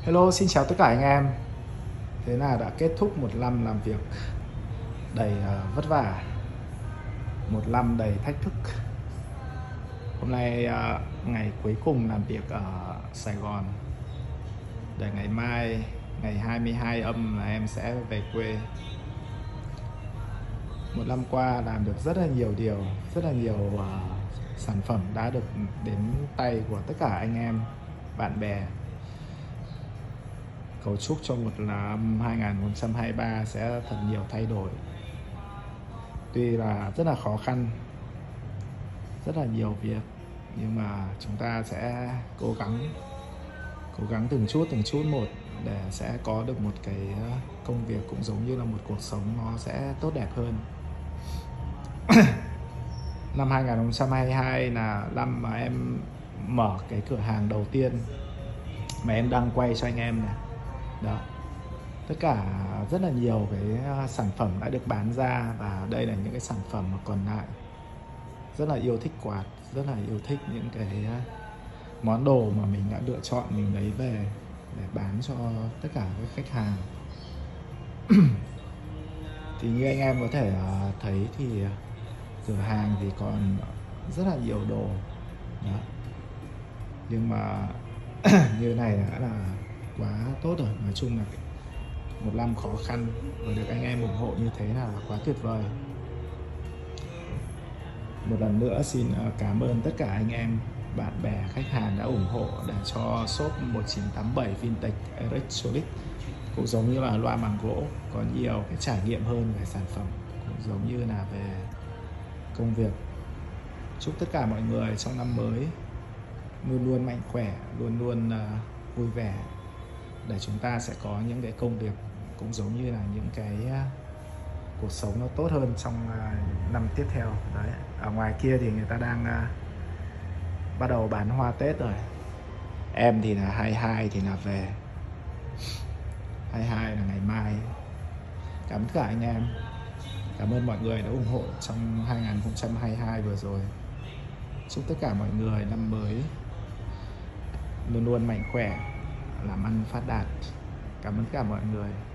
Hello, xin chào tất cả anh em. Thế là đã kết thúc một năm làm việc đầy vất vả, một năm đầy thách thức. Hôm nay ngày cuối cùng làm việc ở Sài Gòn. Để ngày mai, ngày 22 âm là em sẽ về quê. Một năm qua làm được rất là nhiều điều, rất là nhiều sản phẩm đã được đến tay của tất cả anh em, bạn bè. Cầu chúc cho một năm 2023 sẽ thật nhiều thay đổi. Tuy là rất là khó khăn, rất là nhiều việc, nhưng mà chúng ta sẽ cố gắng từng chút một để sẽ có được một cái công việc cũng giống như là một cuộc sống nó sẽ tốt đẹp hơn. Năm 2022 là năm mà em mở cái cửa hàng đầu tiên mà em đang quay cho anh em này. Đó. Tất cả rất là nhiều cái sản phẩm đã được bán ra, và đây là những cái sản phẩm mà còn lại. Rất là yêu thích quạt, rất là yêu thích những cái món đồ mà mình đã lựa chọn, mình lấy về để bán cho tất cả các khách hàng. Thì như anh em có thể thấy thì cửa hàng thì còn rất là nhiều đồ. Đó. Nhưng mà như này đã là quá tốt rồi. Nói chung là một năm khó khăn và được anh em ủng hộ như thế là quá tuyệt vời. Một lần nữa xin cảm ơn tất cả anh em, bạn bè, khách hàng đã ủng hộ để cho shop 1987 Vintage Electronic, cũng giống như là loa bằng gỗ, có nhiều cái trải nghiệm hơn về sản phẩm, cũng giống như là về công việc. Chúc tất cả mọi người trong năm mới luôn luôn mạnh khỏe, luôn luôn vui vẻ, để chúng ta sẽ có những cái công việc cũng giống như là những cái cuộc sống nó tốt hơn trong năm tiếp theo. Đấy, ở ngoài kia thì người ta đang bắt đầu bán hoa Tết rồi. Em thì là 22 thì là về, 22 là ngày mai. Cảm ơn tất cả anh em, cảm ơn mọi người đã ủng hộ trong 2022 vừa rồi. Chúc tất cả mọi người năm mới luôn luôn mạnh khỏe, làm ăn phát đạt. Cảm ơn tất cả mọi người.